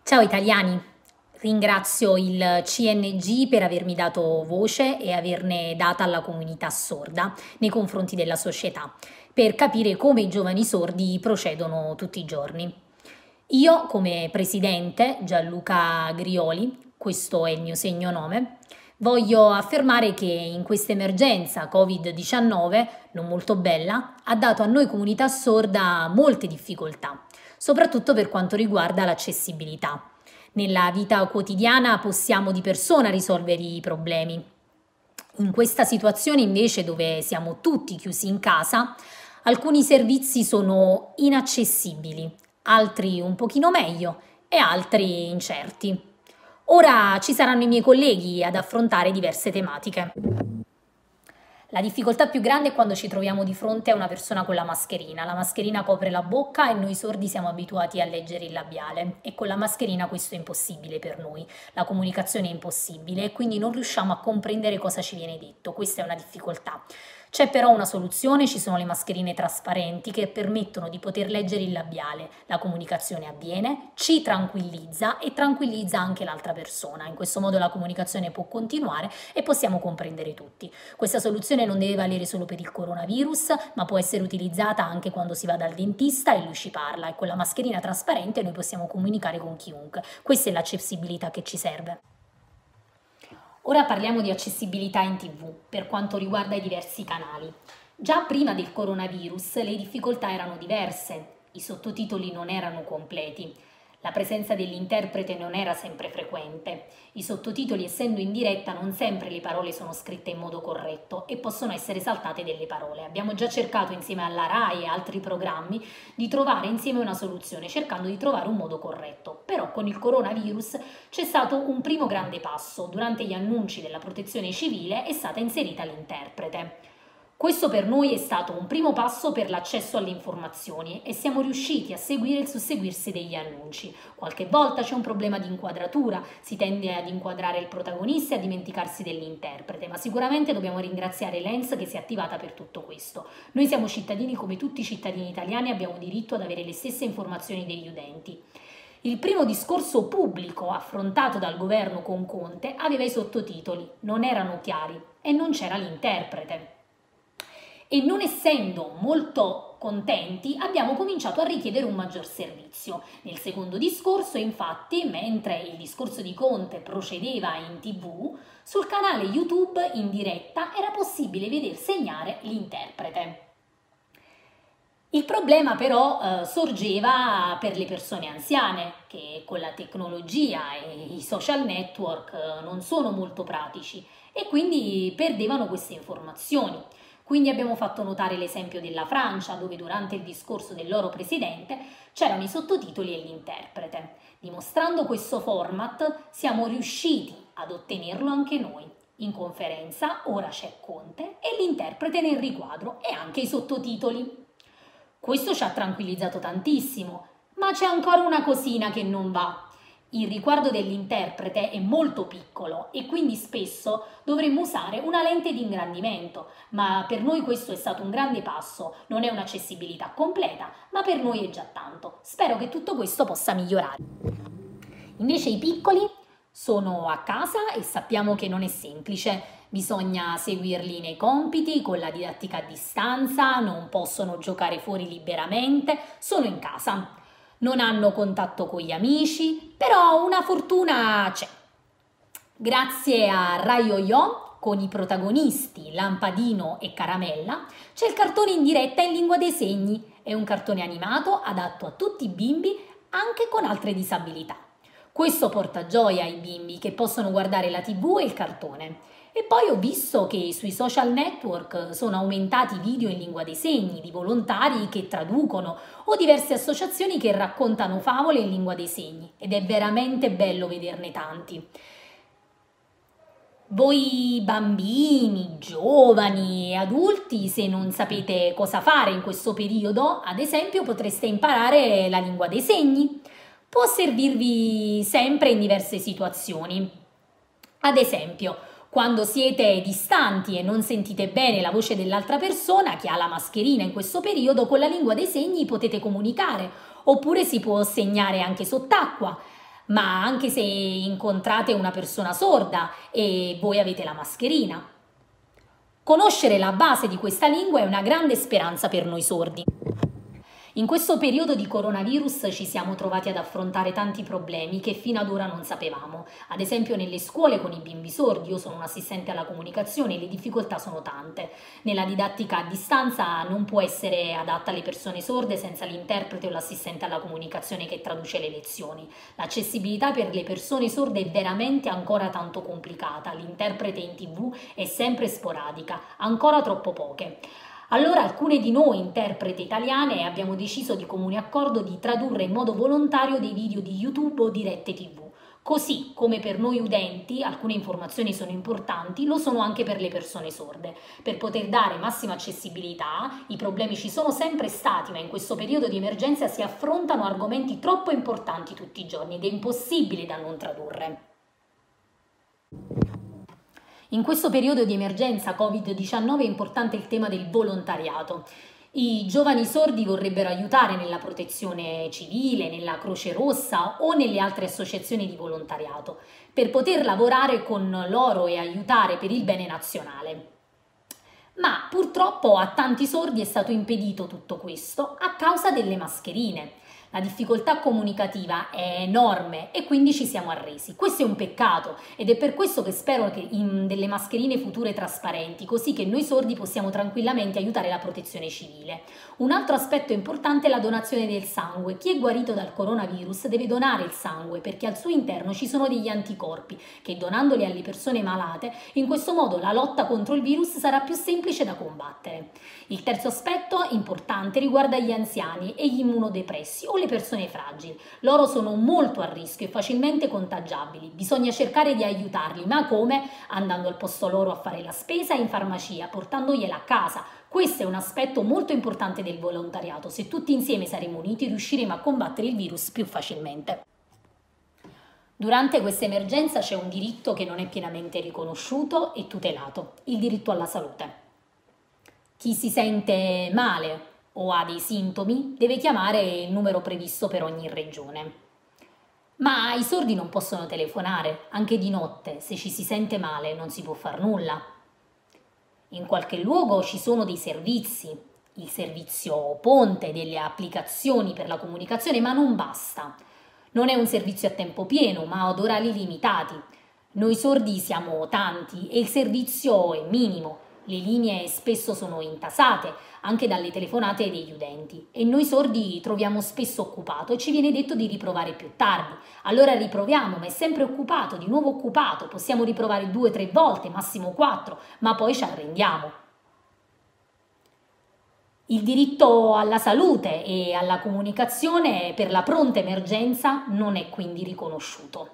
Ciao italiani, ringrazio il CNG per avermi dato voce e averne data alla comunità sorda nei confronti della società, per capire come i giovani sordi procedono tutti i giorni. Io, come presidente Gianluca Grioli, questo è il mio segno nome, voglio affermare che in questa emergenza Covid-19, non molto bella, ha dato a noi comunità sorda molte difficoltà, soprattutto per quanto riguarda l'accessibilità. Nella vita quotidiana possiamo di persona risolvere i problemi. In questa situazione invece dove siamo tutti chiusi in casa, alcuni servizi sono inaccessibili, altri un pochino meglio e altri incerti. Ora ci saranno i miei colleghi ad affrontare diverse tematiche. La difficoltà più grande è quando ci troviamo di fronte a una persona con la mascherina. La mascherina copre la bocca e noi sordi siamo abituati a leggere il labiale e con la mascherina questo è impossibile per noi. La comunicazione è impossibile e quindi non riusciamo a comprendere cosa ci viene detto. Questa è una difficoltà. C'è però una soluzione, ci sono le mascherine trasparenti che permettono di poter leggere il labiale. La comunicazione avviene, ci tranquillizza e tranquillizza anche l'altra persona. In questo modo la comunicazione può continuare e possiamo comprendere tutti. Questa soluzione non deve valere solo per il coronavirus, ma può essere utilizzata anche quando si va dal dentista e lui ci parla e con la mascherina trasparente noi possiamo comunicare con chiunque. Questa è l'accessibilità che ci serve. Ora parliamo di accessibilità in TV per quanto riguarda i diversi canali. Già prima del coronavirus le difficoltà erano diverse, i sottotitoli non erano completi, la presenza dell'interprete non era sempre frequente, i sottotitoli essendo in diretta non sempre le parole sono scritte in modo corretto e possono essere saltate delle parole. Abbiamo già cercato insieme alla RAI e altri programmi di trovare insieme una soluzione, cercando di trovare un modo corretto. Però con il coronavirus c'è stato un primo grande passo. Durante gli annunci della protezione civile è stata inserita l'interprete. Questo per noi è stato un primo passo per l'accesso alle informazioni e siamo riusciti a seguire il susseguirsi degli annunci. Qualche volta c'è un problema di inquadratura, si tende ad inquadrare il protagonista e a dimenticarsi dell'interprete, ma sicuramente dobbiamo ringraziare Lens che si è attivata per tutto questo. Noi siamo cittadini come tutti i cittadini italiani e abbiamo diritto ad avere le stesse informazioni degli utenti. Il primo discorso pubblico affrontato dal governo con Conte aveva i sottotitoli, non erano chiari e non c'era l'interprete. E non essendo molto contenti abbiamo cominciato a richiedere un maggior servizio. Nel secondo discorso, infatti, mentre il discorso di Conte procedeva in TV, sul canale YouTube in diretta era possibile veder segnare l'interprete. Il problema però sorgeva per le persone anziane che con la tecnologia e i social network non sono molto pratici e quindi perdevano queste informazioni. Quindi abbiamo fatto notare l'esempio della Francia, dove durante il discorso del loro presidente c'erano i sottotitoli e l'interprete. Dimostrando questo format siamo riusciti ad ottenerlo anche noi. In conferenza ora c'è Conte e l'interprete nel riquadro e anche i sottotitoli. Questo ci ha tranquillizzato tantissimo, ma c'è ancora una cosina che non va. Il riquadro dell'interprete è molto piccolo e quindi spesso dovremmo usare una lente di ingrandimento, ma per noi questo è stato un grande passo, non è un'accessibilità completa, ma per noi è già tanto. Spero che tutto questo possa migliorare. Invece i piccoli sono a casa e sappiamo che non è semplice, bisogna seguirli nei compiti, con la didattica a distanza, non possono giocare fuori liberamente, sono in casa. Non hanno contatto con gli amici, però una fortuna c'è. Grazie a Rai Yo-Yo, con i protagonisti Lampadino e Caramella, c'è il cartone in diretta in lingua dei segni. È un cartone animato adatto a tutti i bimbi, anche con altre disabilità. Questo porta gioia ai bimbi che possono guardare la TV e il cartone. E poi ho visto che sui social network sono aumentati i video in lingua dei segni di volontari che traducono o diverse associazioni che raccontano favole in lingua dei segni ed è veramente bello vederne tanti. Voi bambini, giovani e adulti, se non sapete cosa fare in questo periodo, ad esempio potreste imparare la lingua dei segni. Può servirvi sempre in diverse situazioni. Ad esempio, quando siete distanti e non sentite bene la voce dell'altra persona, che ha la mascherina in questo periodo, con la lingua dei segni potete comunicare, oppure si può segnare anche sott'acqua. ma anche se incontrate una persona sorda e voi avete la mascherina. Conoscere la base di questa lingua è una grande speranza per noi sordi. In questo periodo di coronavirus ci siamo trovati ad affrontare tanti problemi che fino ad ora non sapevamo. Ad esempio nelle scuole con i bimbi sordi, io sono un assistente alla comunicazione e le difficoltà sono tante. Nella didattica a distanza non può essere adatta alle persone sorde senza l'interprete o l'assistente alla comunicazione che traduce le lezioni. L'accessibilità per le persone sorde è veramente ancora tanto complicata, l'interprete in TV è sempre sporadica, ancora troppo poche. Allora alcune di noi interprete italiane abbiamo deciso di comune accordo di tradurre in modo volontario dei video di YouTube o dirette TV. Così come per noi udenti alcune informazioni sono importanti, lo sono anche per le persone sorde. Per poter dare massima accessibilità, i problemi ci sono sempre stati, ma in questo periodo di emergenza si affrontano argomenti troppo importanti tutti i giorni ed è impossibile da non tradurre. In questo periodo di emergenza Covid-19 è importante il tema del volontariato. I giovani sordi vorrebbero aiutare nella protezione civile, nella Croce Rossa o nelle altre associazioni di volontariato, per poter lavorare con loro e aiutare per il bene nazionale. Ma purtroppo a tanti sordi è stato impedito tutto questo a causa delle mascherine. La difficoltà comunicativa è enorme e quindi ci siamo arresi. Questo è un peccato ed è per questo che spero che in delle mascherine future trasparenti, così che noi sordi possiamo tranquillamente aiutare la protezione civile. Un altro aspetto importante è la donazione del sangue. Chi è guarito dal coronavirus deve donare il sangue perché al suo interno ci sono degli anticorpi che donandoli alle persone malate, in questo modo la lotta contro il virus sarà più semplice da combattere. Il terzo aspetto importante riguarda gli anziani e gli immunodepressi o le persone fragili. Loro sono molto a rischio e facilmente contagiabili. Bisogna cercare di aiutarli, ma come? Andando al posto loro a fare la spesa in farmacia, portandogliela a casa. Questo è un aspetto molto importante del volontariato. Se tutti insieme saremo uniti, riusciremo a combattere il virus più facilmente. Durante questa emergenza c'è un diritto che non è pienamente riconosciuto e tutelato, il diritto alla salute. Chi si sente male o ha dei sintomi deve chiamare il numero previsto per ogni regione. Ma i sordi non possono telefonare, anche di notte, se ci si sente male non si può far nulla. In qualche luogo ci sono dei servizi, il servizio ponte, delle applicazioni per la comunicazione, ma non basta. Non è un servizio a tempo pieno, ma ad orari limitati. Noi sordi siamo tanti e il servizio è minimo. Le linee spesso sono intasate, anche dalle telefonate degli udenti, e noi sordi troviamo spesso occupato e ci viene detto di riprovare più tardi. Allora riproviamo, ma è sempre occupato, di nuovo occupato, possiamo riprovare 2 o 3 volte, massimo 4, ma poi ci arrendiamo. Il diritto alla salute e alla comunicazione per la pronta emergenza non è quindi riconosciuto.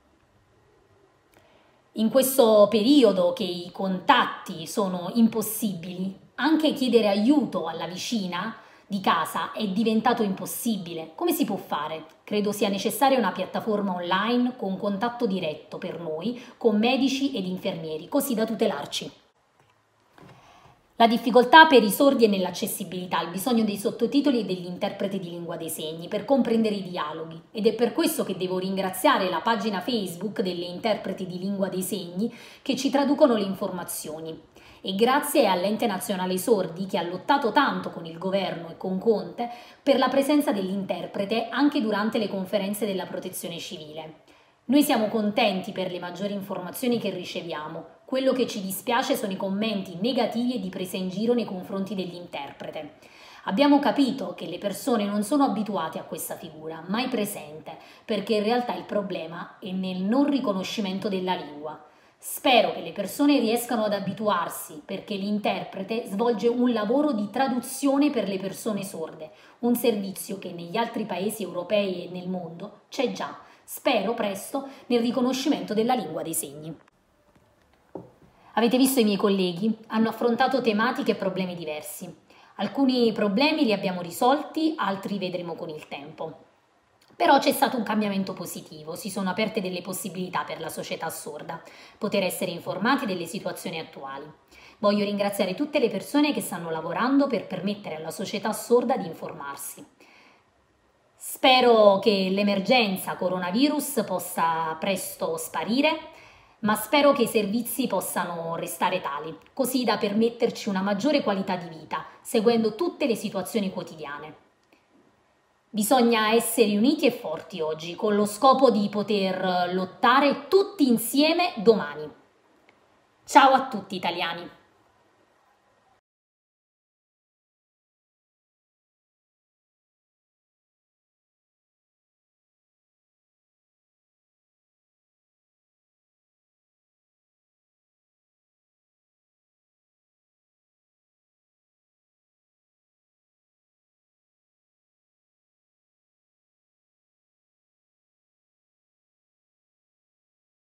In questo periodo che i contatti sono impossibili, anche chiedere aiuto alla vicina di casa è diventato impossibile. Come si può fare? Credo sia necessaria una piattaforma online con contatto diretto per noi, con medici ed infermieri, così da tutelarci. La difficoltà per i sordi è nell'accessibilità, il bisogno dei sottotitoli e degli interpreti di lingua dei segni per comprendere i dialoghi, ed è per questo che devo ringraziare la pagina Facebook delle interpreti di lingua dei segni che ci traducono le informazioni. E grazie all'Ente Nazionale Sordi che ha lottato tanto con il governo e con Conte per la presenza dell'interprete anche durante le conferenze della Protezione Civile. Noi siamo contenti per le maggiori informazioni che riceviamo. Quello che ci dispiace sono i commenti negativi e di presa in giro nei confronti dell'interprete. Abbiamo capito che le persone non sono abituate a questa figura, mai presente, perché in realtà il problema è nel non riconoscimento della lingua. Spero che le persone riescano ad abituarsi, perché l'interprete svolge un lavoro di traduzione per le persone sorde, un servizio che negli altri paesi europei e nel mondo c'è già. Spero presto nel riconoscimento della lingua dei segni. Avete visto i miei colleghi? Hanno affrontato tematiche e problemi diversi. Alcuni problemi li abbiamo risolti, altri vedremo con il tempo. Però c'è stato un cambiamento positivo, si sono aperte delle possibilità per la società sorda, poter essere informati delle situazioni attuali. Voglio ringraziare tutte le persone che stanno lavorando per permettere alla società sorda di informarsi. Spero che l'emergenza coronavirus possa presto sparire, ma spero che i servizi possano restare tali, così da permetterci una maggiore qualità di vita, seguendo tutte le situazioni quotidiane. Bisogna essere uniti e forti oggi, con lo scopo di poter lottare tutti insieme domani. Ciao a tutti italiani!